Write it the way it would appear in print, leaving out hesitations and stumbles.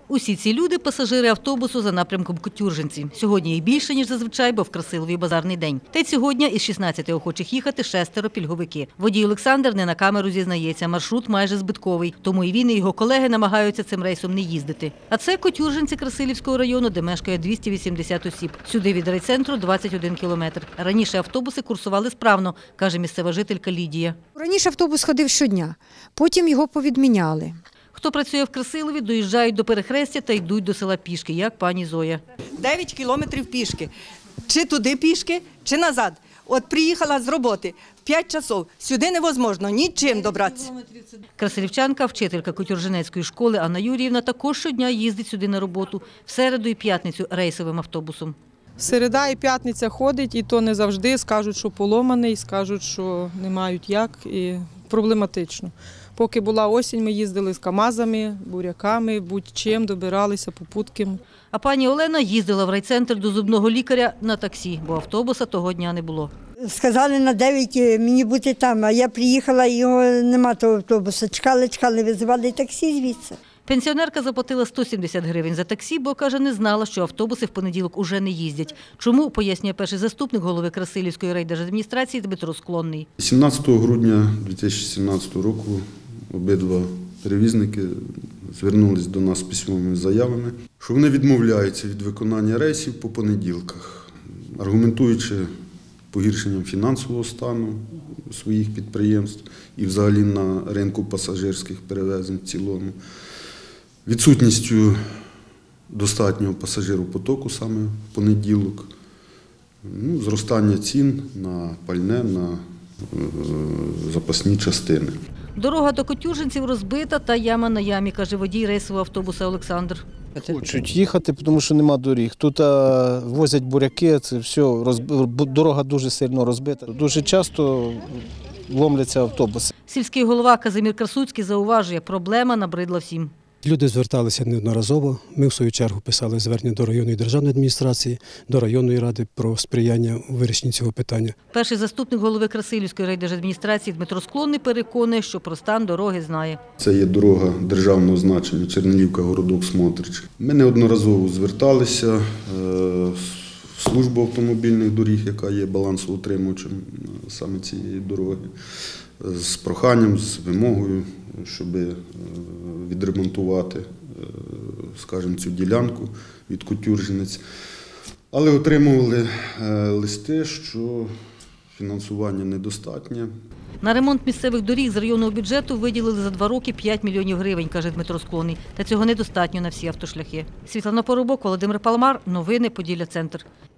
Усі ці люди – пасажири автобусу за напрямком Котюржинці. Сьогодні їх більше, ніж зазвичай, бо в Красилові базарний день. Та й сьогодні із 16 охочих їхати 6 пільговики. Водій Олександр не на камеру зізнається, маршрут майже збитковий. Тому і він, і його колеги намагаються цим рейсом не їздити. А це Котюржинці Красилівського району, де мешкає 280 осіб. Сюди від райцентру 21 кілометр. Раніше автобуси курсували справно, каже місцева жителька Лідія. Раніше автобус ходив щодня, потім його повідміняли. Хто працює в Красилові, доїжджають до перехрестя та йдуть до села пішки, як пані Зоя. 9 кілометрів пішки. Чи туди пішки, чи назад. От приїхала з роботи в 5 часов. Сюди невозможно нічим добратися. Красилівчанка, вчителька Котюржинецької школи Анна Юріївна також щодня їздить сюди на роботу. В середу і п'ятницю рейсовим автобусом. Середа і п'ятниця ходить, і то не завжди. Скажуть, що поломаний, скажуть, що не мають як, і проблематично. Поки була осінь, ми їздили з КАМАЗами, буряками, будь-чим, добиралися попутким. А пані Олена їздила в райцентр до зубного лікаря на таксі, бо автобуса того дня не було. Сказали на 9 мені бути там, а я приїхала, і його нема того автобуса. Чекали, визивали таксі звідси. Пенсіонерка заплатила 170 гривень за таксі, бо, каже, не знала, що автобуси в понеділок уже не їздять. Чому, пояснює перший заступник голови Красилівської райдержадміністрації Дмитро Склонний. 17 грудня 2017 року обидва перевізники звернулись до нас з письмовими заявами, що вони відмовляються від виконання рейсів по понеділках, аргументуючи погіршенням фінансового стану своїх підприємств і взагалі на ринку пасажирських перевезень в цілому, відсутністю достатнього пасажиропотоку саме в понеділок, зростання цін на пальне, на запасні частини. Дорога до Котюржинців розбита та яма на ямі, каже водій рейсового автобуса Олександр. Хочуть їхати, тому що нема доріг. Тут возять буряки, це все, дорога дуже сильно розбита. Дуже часто ломляться автобуси. Сільський голова Казимір Красуцький зауважує, проблема набридла всім. Люди зверталися неодноразово. Ми, в свою чергу, писали звернення до районної державної адміністрації, до районної ради про сприяння у вирішенні цього питання. Перший заступник голови Красилівської райдержадміністрації Дмитро Склонний переконує, що про стан дороги знає. Це є дорога державного значення Чернелівка-Городок Смотрич. Ми неодноразово зверталися в службу автомобільних доріг, яка є балансоутримувачем саме цієї дороги, з проханням, з вимогою, щоб відремонтувати, скажімо, цю ділянку від Котюржинець. Але отримували листи, що фінансування недостатнє. На ремонт місцевих доріг з районного бюджету виділили за 2 роки 5 мільйонів гривень, каже Дмитро Склонний. Та цього недостатньо на всі автошляхи. Світлана Поробок, Володимир Паламар. Новини Поділля Центр.